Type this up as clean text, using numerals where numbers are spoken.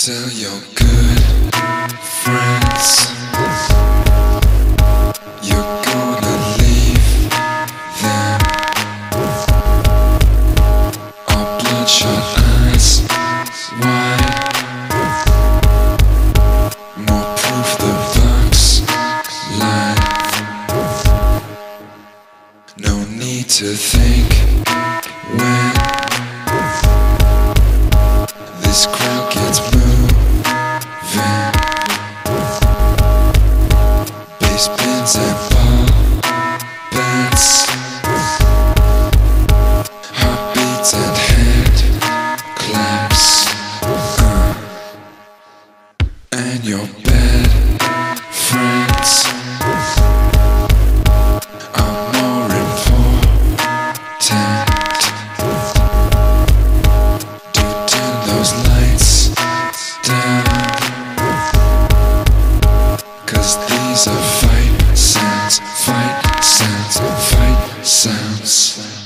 Tell your good friends you're gonna leave them. Our bloodshot eyes wide, more proof the bugs lie. No need to think when this crowd gets moving. Bass pins and ball bats, heartbeats and hand claps, and your bad friends are more important. Do turn those lights down, 'cause these are fight sounds, fight sounds, fight sounds.